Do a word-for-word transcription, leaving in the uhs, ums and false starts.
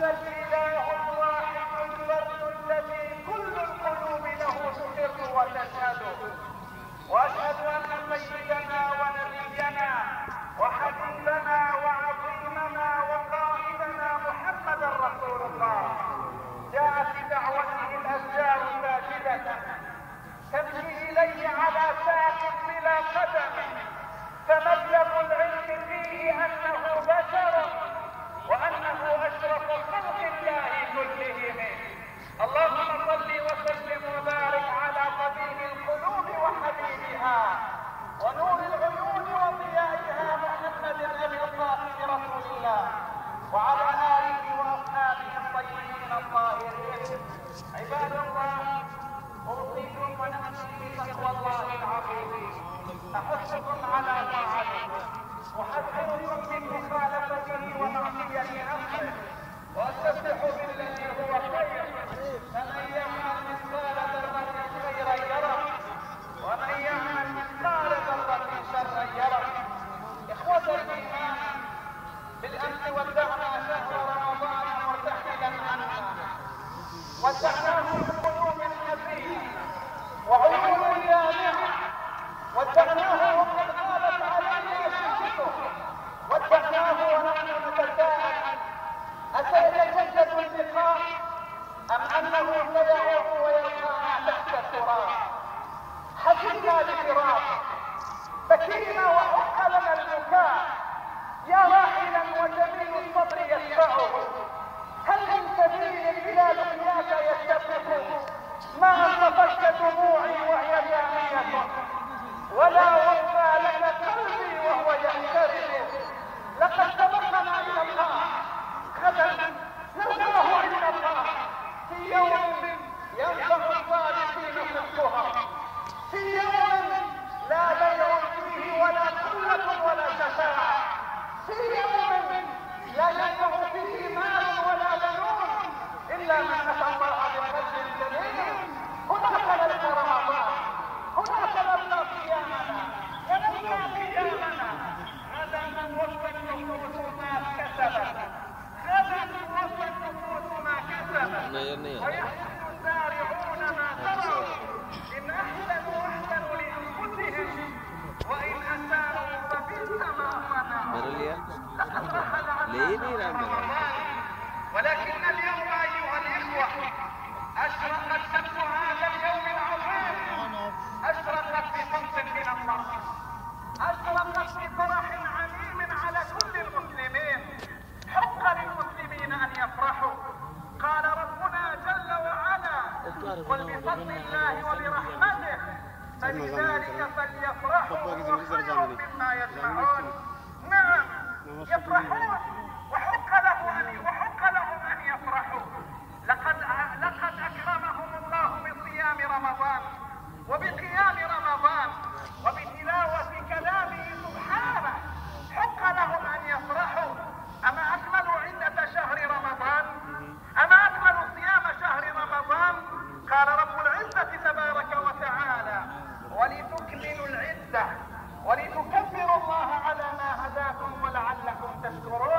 أن الإله الواحد الفرد الذي كل القلوب له تقر وتشهد، وأشهد أن سيدنا ونبينا وحبيبنا وعظيمنا وقائدنا محمدا رسول الله جاء في دعوته الأشجار ساجدة تمشي إليه على ساق بلا قدم، فمبلغ العلم فيه أنه بشر وأنه أشرف خلق الله كلهم. اللهم صل وسلم وبارك على طبيب القلوب وحبيبها ونور العيون وضيائها محمد أبي القاسم رسول الله وعلى آله وأصحابه الطيبين الطاهرين. عباد الله، أوصيكم ونفسي بتقوى الله العظيم، أحثكم على طاعته وأحذركم من مخالفته ومعصية أمره، وأستفتح بالذي هو خير، فمن يعمل مثقال ذرة خيرا يره ومن يعمل مثقال ذرة شرا يره. إخوة الإيمان، بالأمس ودعنا شهر رمضان مرتحلا عنا، ودعناه بقلوب حزينة وعيون دامعة، ودعناه وقد غابت علينا شمسه، ودعناه ونحن نتساءل أسيتجدد اللقاء أم أنه سيعود ويلقانا تحت التراب؟ حزنا لفراقه، بكينا وحق لنا البكاء، يا راحلا وجميل الصبر يتبعه، هل من سبيل إلى لقياك يتبعه؟ ما انطفشت دموعي وهي جامية، ولا وفى لك قلبي وهو يحترم. لقد سبقنا إلى الله، غدا نلقاه عند الله في يوم ينفع الصادقين صدقها، في يوم لا بيع فيه ولا خلة ولا شفاعة، في يوم لا ينفع فيه مال ولا بنون إلا من أتى الله بقلب سليم. هناك نلقى رمضان، هناك نلقى صيامنا ونلقى قيامنا، غدا نوفى النفوس ما كسبت، غدا نوفى النفوس ما كسبت، ويحسن الزارعون ما زرعوا، إن أحسنوا أحسنوا لأنفسهم وإن أساءوا فبئس ما صنعوا. لقد رحل عنا رمضان، ولكن اليوم أيها الإخوة أشرقت شمس هذا اليوم العظيم، أشرقت بشمس من الله، أشرقت بفرح عميم على كل المسلمين. حق للمسلمين أن يفرحوا. قال ربنا جل وعلا: قل بفضل الله وبرحمته فبذلك فليفرحوا هو خير مما يجمعون. نعم يفرحون، وحق له أن وحق لهم أن يفرحوا. لقد لقد أكرمهم الله بصيام رمضان وبقيام رمضان وبتلاوة كلامه سبحانه، حق لهم أن يفرحوا. أما أكملوا عدة شهر رمضان؟ أما أكملوا صيام شهر رمضان؟ قال رب العزة تبارك وتعالى: ولتكملوا العدة ولتكبروا الله على ما هداكم ولعلكم تشكرون.